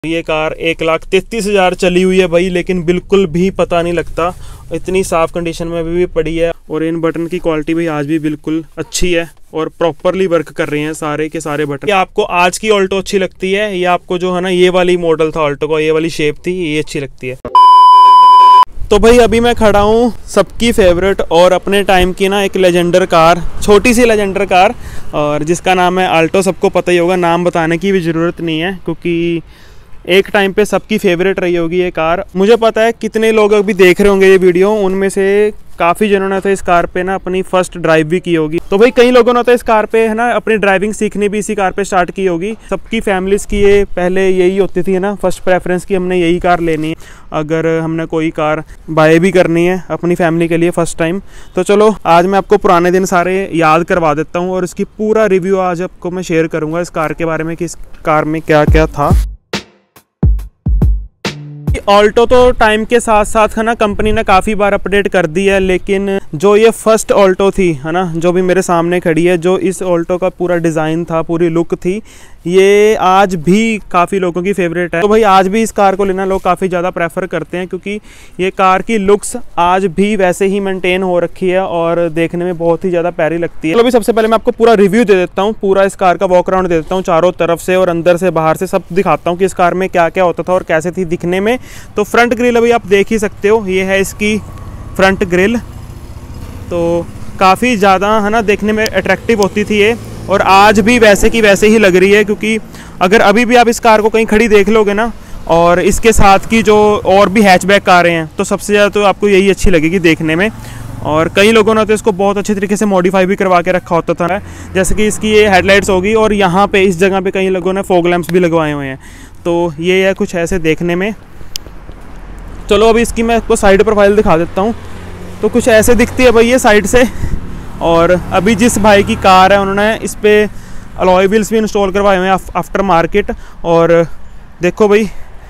ये कार 1,33,000 चली हुई है भाई, लेकिन बिल्कुल भी पता नहीं लगता, इतनी साफ़ कंडीशन में अभी भी पड़ी है। और इन बटन की क्वालिटी भी आज भी बिल्कुल अच्छी है और प्रॉपरली वर्क कर रहे हैं सारे के सारे बटन। ये आपको आज की ऑल्टो अच्छी लगती है, ये आपको जो है ना ये वाली मॉडल था ऑल्टो का, ये वाली शेप थी, ये अच्छी लगती है। तो भाई अभी मैं खड़ा हूँ सबकी फेवरेट और अपने टाइम की ना एक लेजेंडर कार, छोटी सी लेजेंडर कार, और जिसका नाम है आल्टो। सबको पता ही होगा, नाम बताने की भी ज़रूरत नहीं है क्योंकि एक टाइम पे सबकी फेवरेट रही होगी ये कार। मुझे पता है कितने लोग अभी देख रहे होंगे ये वीडियो, उनमें से काफ़ी जनों ने तो इस कार पे ना अपनी फर्स्ट ड्राइव भी की होगी। तो भाई कई लोगों ने तो इस कार पे है ना अपनी ड्राइविंग सीखनी भी इसी कार पे स्टार्ट की होगी। सबकी फैमिलीज़ की ये पहले यही होती थी ना, फर्स्ट प्रेफरेंस की हमने यही कार लेनी है अगर हमने कोई कार बाय भी करनी है अपनी फैमिली के लिए फ़र्स्ट टाइम। तो चलो आज मैं आपको पुराने दिन सारे याद करवा देता हूँ और इसकी पूरा रिव्यू आज आपको मैं शेयर करूँगा इस कार के बारे में कि इस कार में क्या क्या था। ऑल्टो तो टाइम के साथ साथ है ना कंपनी ने काफ़ी बार अपडेट कर दी है, लेकिन जो ये फर्स्ट ऑल्टो थी है ना, जो भी मेरे सामने खड़ी है, जो इस ऑल्टो का पूरा डिज़ाइन था, पूरी लुक थी, ये आज भी काफ़ी लोगों की फेवरेट है। तो भाई आज भी इस कार को लेना लोग काफ़ी ज़्यादा प्रेफर करते हैं क्योंकि ये कार की लुक्स आज भी वैसे ही मेंटेन हो रखी है और देखने में बहुत ही ज़्यादा प्यारी लगती है। चलो अभी सबसे पहले मैं आपको पूरा रिव्यू दे देता हूँ, पूरा इस कार का वॉक अराउंड दे देता हूँ, चारों तरफ से और अंदर से बाहर से सब दिखाता हूँ कि इस कार में क्या क्या होता था और कैसे थी दिखने में। तो फ्रंट ग्रिल अभी आप देख ही सकते हो, ये है इसकी फ्रंट ग्रिल। तो काफ़ी ज़्यादा है ना देखने में अट्रैक्टिव होती थी ये, और आज भी वैसे की वैसे ही लग रही है क्योंकि अगर अभी भी आप इस कार को कहीं खड़ी देख लोगे ना और इसके साथ की जो और भी हैचबैक कारें हैं तो सबसे ज़्यादा तो आपको यही अच्छी लगेगी देखने में। और कई लोगों ने तो इसको बहुत अच्छे तरीके से मॉडिफाई भी करवा के रखा होता था, जैसे कि इसकी ये हेडलाइट्स होगी और यहाँ पे इस जगह पे कई लोगों ने फॉग लैंप्स भी लगवाए हुए हैं। तो ये है कुछ ऐसे देखने में। चलो अभी इसकी मैं आपको साइड प्रोफाइल दिखा देता हूँ। तो कुछ ऐसे दिखती है भाई ये साइड से। और अभी जिस भाई की कार है उन्होंने इस पर अलॉय व्हील्स भी इंस्टॉल करवाए हुए हैं आफ्टर मार्केट। और देखो भाई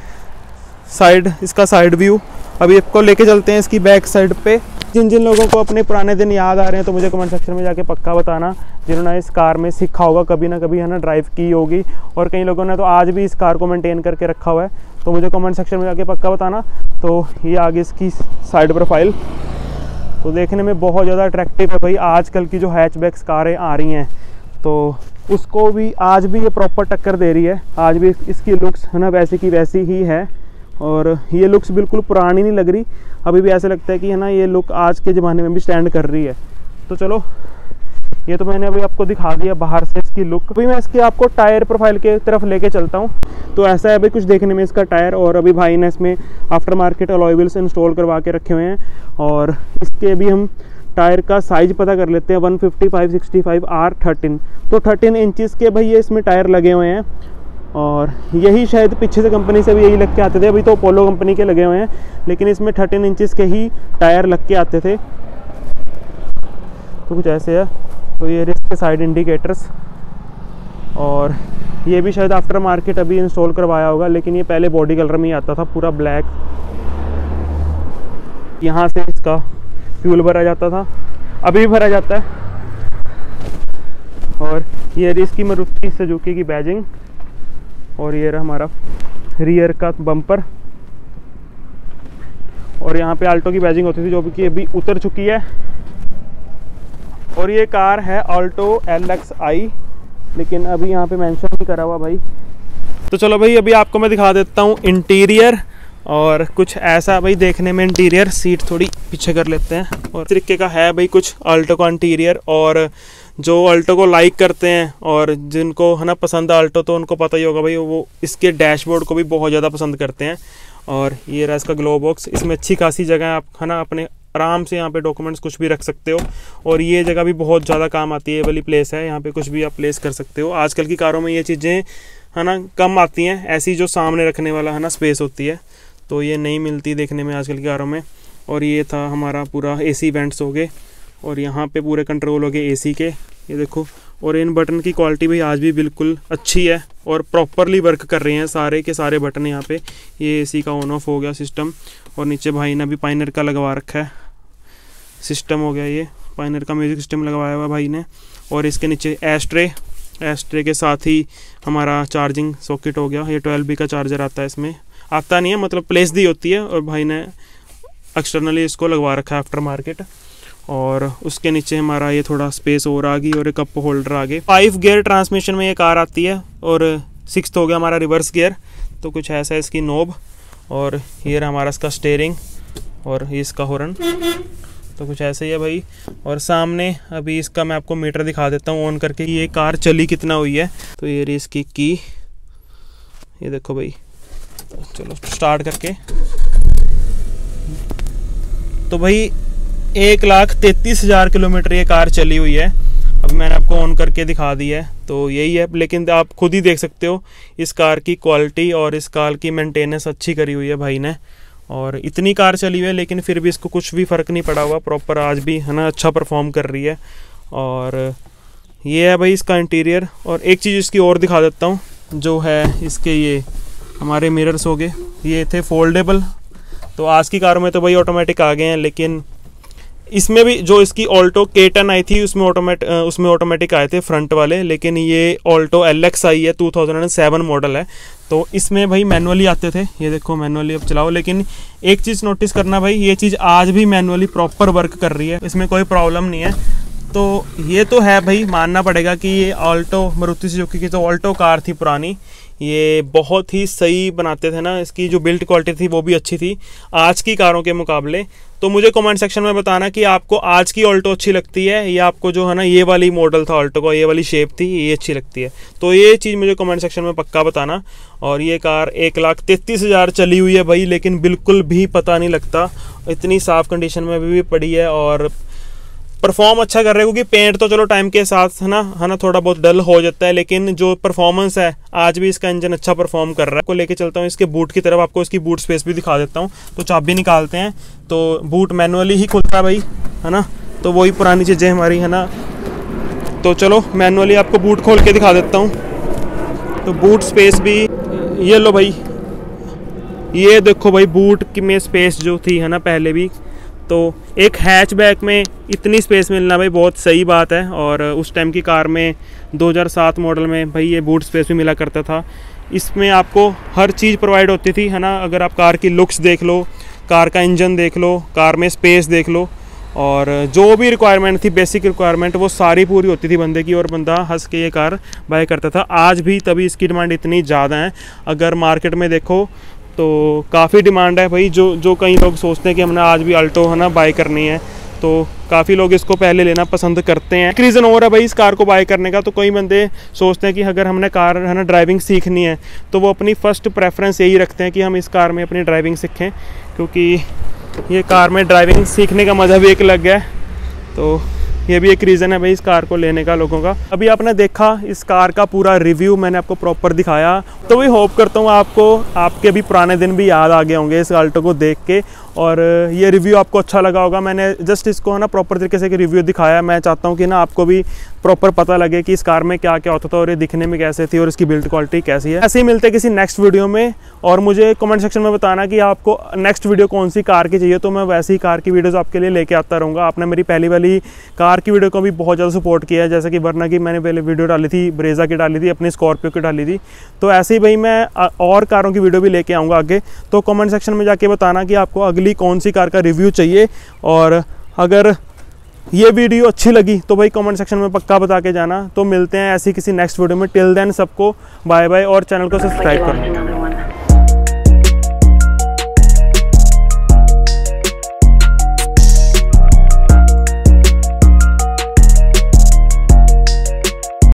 साइड, इसका साइड व्यू अभी आपको लेके चलते हैं इसकी बैक साइड पे। जिन जिन लोगों को अपने पुराने दिन याद आ रहे हैं तो मुझे कमेंट सेक्शन में जाके पक्का बताना, जिन्होंने इस कार में सीखा होगा कभी ना कभी है ना, ड्राइव की होगी, और कई लोगों ने तो आज भी इस कार को मेंटेन करके रखा हुआ है, तो मुझे कमेंट सेक्शन में जाके पक्का बताना। तो ये आगे इसकी साइड प्रोफाइल तो देखने में बहुत ज़्यादा अट्रैक्टिव है भाई। आजकल की जो हैचबैक्स कारें आ रही हैं तो उसको भी आज भी ये प्रॉपर टक्कर दे रही है। आज भी इसकी लुक्स है ना वैसी की वैसी ही है और ये लुक्स बिल्कुल पुरानी नहीं लग रही, अभी भी ऐसा लगता है कि है ना ये लुक आज के ज़माने में भी स्टैंड कर रही है। तो चलो ये तो मैंने अभी आपको दिखा दिया बाहर से इसकी लुक। अभी मैं इसके आपको टायर प्रोफाइल के तरफ लेके चलता हूँ। तो ऐसा है भाई कुछ देखने में इसका टायर, और अभी भाई ने इसमें aftermarket alloy wheels install करवा के रखे हुए हैं। और इसके भी हम टायर का साइज़ पता कर लेते हैं, 155/65 R13। तो 13 इंचज़ के भाई ये इसमें टायर लगे हुए हैं, और यही शायद पीछे से कंपनी से भी यही लग के आते थे। अभी तो पोलो कंपनी के लगे हुए हैं, लेकिन इसमें 13 इंचज़ के ही टायर लग के आते थे। तो कुछ ऐसे है। तो ये इसके साइड इंडिकेटर्स, और ये भी शायद आफ्टर मार्केट अभी इंस्टॉल करवाया होगा, लेकिन ये पहले बॉडी कलर में ही आता था पूरा ब्लैक। यहाँ से इसका फ्यूल भरा जाता था, अभी भी भरा जाता है। और ये इसकी मारुति सुजुकी की बैजिंग, और ये रहा हमारा रियर का बम्पर, और यहाँ पे आल्टो की बैजिंग होती थी जो कि अभी उतर चुकी है। और ये कार है ऑल्टो LXi, लेकिन अभी यहाँ पे मेंशन नहीं करा हुआ भाई। तो चलो भाई अभी आपको मैं दिखा देता हूँ इंटीरियर, और कुछ ऐसा भाई देखने में इंटीरियर। सीट थोड़ी पीछे कर लेते हैं, और तरीके का है भाई कुछ ऑल्टो का इंटीरियर। और जो ऑल्टो को लाइक करते हैं और जिनको है ना पसंद है ऑल्टो, तो उनको पता ही होगा भाई, वो इसके डैशबोर्ड को भी बहुत ज़्यादा पसंद करते हैं। और ये रहा इसका ग्लो बॉक्स, इसमें अच्छी खासी जगह है, आप है ना अपने आराम से यहाँ पे डॉक्यूमेंट्स कुछ भी रख सकते हो। और ये जगह भी बहुत ज़्यादा काम आती है, ये वाली प्लेस है, यहाँ पे कुछ भी आप प्लेस कर सकते हो। आजकल की कारों में ये चीज़ें है ना कम आती हैं, ऐसी जो सामने रखने वाला है ना स्पेस होती है, तो ये नहीं मिलती देखने में आजकल की कारों में। और ये था हमारा पूरा AC वेंट्स हो गए, और यहाँ पे पूरे कंट्रोल हो गए AC के, ये देखो। और इन बटन की क्वालिटी भी आज भी बिल्कुल अच्छी है और प्रॉपरली वर्क कर रहे हैं सारे के सारे बटन यहाँ पे। ये AC का ऑन ऑफ हो गया सिस्टम, और नीचे भाई ने अभी पायनियर का लगवा रखा है सिस्टम हो गया, ये पायनियर का म्यूजिक सिस्टम लगवाया हुआ भाई ने। और इसके नीचे एस्ट्रे एस्ट्रे के साथ ही हमारा चार्जिंग सॉकेट हो गया। ये 12B का चार्जर आता है, इसमें आता नहीं है, मतलब प्लेस दी होती है और भाई ने एक्सटर्नली इसको लगवा रखा है आफ्टर मार्केट। और उसके नीचे हमारा ये थोड़ा स्पेस और आ गई और एक कप होल्डर आ गए। 5 गियर ट्रांसमिशन में ये कार आती है और 6th हो गया हमारा रिवर्स गियर। तो कुछ ऐसा है इसकी नोब, और ये हमारा इसका स्टेयरिंग और ये इसका हॉर्न। तो कुछ ऐसे ही है भाई। और सामने अभी इसका मैं आपको मीटर दिखा देता हूँ ऑन करके, ये कार चली कितना हुई है। तो ये रही इसकी की, ये देखो भाई। चलो स्टार्ट करके, तो भाई 1,33,000 किलोमीटर ये कार चली हुई है। अब मैंने आपको ऑन करके दिखा दी है, तो यही है। लेकिन आप खुद ही देख सकते हो इस कार की क्वालिटी और इस कार की मेंटेनेंस अच्छी करी हुई है भाई ने। और इतनी कार चली हुई है लेकिन फिर भी इसको कुछ भी फ़र्क नहीं पड़ा हुआ, प्रॉपर आज भी है ना अच्छा परफॉर्म कर रही है। और ये है भाई इसका इंटीरियर। और एक चीज़ इसकी और दिखा देता हूँ, जो है इसके ये हमारे मिरर्स हो गए, ये थे फोल्डेबल। तो आज की कारों में तो भाई ऑटोमेटिक आ गए हैं, लेकिन इसमें भी जो इसकी ऑल्टो K10 आई थी उसमें ऑटोमेटिक आए थे फ्रंट वाले, लेकिन ये ऑल्टो LX आई है 2007 मॉडल है, तो इसमें भाई मैनुअली आते थे। ये देखो मैनुअली अब चलाओ। लेकिन एक चीज़ नोटिस करना भाई, ये चीज़ आज भी मैनुअली प्रॉपर वर्क कर रही है, इसमें कोई प्रॉब्लम नहीं है। तो ये तो है भाई, मानना पड़ेगा कि ये ऑल्टो मारुति सुजुकी की तो ऑल्टो कार थी पुरानी, ये बहुत ही सही बनाते थे ना, इसकी जो बिल्ड क्वालिटी थी वो भी अच्छी थी आज की कारों के मुकाबले। तो मुझे कमेंट सेक्शन में बताना कि आपको आज की ऑल्टो अच्छी लगती है या आपको जो है ना ये वाली मॉडल था ऑल्टो का, ये वाली शेप थी, ये अच्छी लगती है। तो ये चीज़ मुझे कमेंट सेक्शन में पक्का बताना। और ये कार 1,33,000 चली हुई है भाई, लेकिन बिल्कुल भी पता नहीं लगता, इतनी साफ़ कंडीशन में अभी भी पड़ी है और परफॉर्म अच्छा कर रहे हैं। क्योंकि पेंट तो चलो टाइम के साथ है ना थोड़ा बहुत डल हो जाता है, लेकिन जो परफॉर्मेंस है आज भी इसका इंजन अच्छा परफॉर्म कर रहा है। को लेके चलता हूँ इसके बूट की तरफ, आपको इसकी बूट स्पेस भी दिखा देता हूँ। तो चाबी निकालते हैं, तो बूट मैनुअली ही खुलता है भाई, है ना। तो वही पुरानी चीज़ें हमारी, है ना। तो चलो मैनुअली आपको बूट खोल के दिखा देता हूँ। तो बूट स्पेस भी ये लो भाई, ये देखो भाई बूट की में स्पेस जो थी है ना पहले भी, तो एक हैचबैक में इतनी स्पेस मिलना भाई बहुत सही बात है। और उस टाइम की कार में 2007 मॉडल में भाई ये बूट स्पेस भी मिला करता था। इसमें आपको हर चीज़ प्रोवाइड होती थी, है ना। अगर आप कार की लुक्स देख लो, कार का इंजन देख लो, कार में स्पेस देख लो, और जो भी रिक्वायरमेंट थी, बेसिक रिक्वायरमेंट, वो सारी पूरी होती थी बंदे की, और बंदा हंस के ये कार बाय करता था। आज भी तभी इसकी डिमांड इतनी ज़्यादा है। अगर मार्केट में देखो तो काफ़ी डिमांड है भाई। जो कई लोग सोचते हैं कि हमने आज भी अल्टो है ना बाय करनी है, तो काफ़ी लोग इसको पहले लेना पसंद करते हैं। एक रीज़न और है भाई इस कार को बाय करने का। तो कई बंदे सोचते हैं कि अगर हमने कार है ना ड्राइविंग सीखनी है, तो वो अपनी फ़र्स्ट प्रेफरेंस यही रखते हैं कि हम इस कार में अपनी ड्राइविंग सीखें, क्योंकि ये कार में ड्राइविंग सीखने का मज़ा भी एक अलग है। तो ये भी एक रीज़न है भाई इस कार को लेने का लोगों का। अभी आपने देखा इस कार का पूरा रिव्यू मैंने आपको प्रॉपर दिखाया, तो वही होप करता हूँ आपको आपके अभी पुराने दिन भी याद आ गए होंगे इस अल्टो को देख के, और ये रिव्यू आपको अच्छा लगा होगा। मैंने जस्ट इसको है ना प्रॉपर तरीके से रिव्यू दिखाया। मैं चाहता हूँ कि ना आपको भी प्रॉपर पता लगे कि इस कार में क्या क्या होता था और ये दिखने में कैसे थी और इसकी बिल्ड क्वालिटी कैसी है। ऐसे ही मिलते हैं किसी नेक्स्ट वीडियो में, और मुझे कमेंट सेक्शन में बताना कि आपको नेक्स्ट वीडियो कौन सी कार की चाहिए, तो मैं वैसी ही कार की वीडियोज़ आपके लिए लेके आता रहूँगा। आपने मेरी पहली वाली कार की वीडियो को भी बहुत ज़्यादा सपोर्ट किया है, जैसे कि वरना की मैंने पहले वीडियो डाली थी ब्रेजा की, डाली थी अपनी स्कॉर्पियो की डाली थी। तो ऐसे ही भाई मैं और कारों की वीडियो भी लेके आऊँगा आगे। तो कमेंट सेक्शन में जाके बताना कि आपको अगली कौन सी कार का रिव्यू चाहिए, और अगर ये वीडियो अच्छी लगी तो भाई कमेंट सेक्शन में पक्का बता के जाना। तो मिलते हैं ऐसी किसी नेक्स्ट वीडियो में। टिल देन सबको बाय बाय, और चैनल को सब्सक्राइब करना।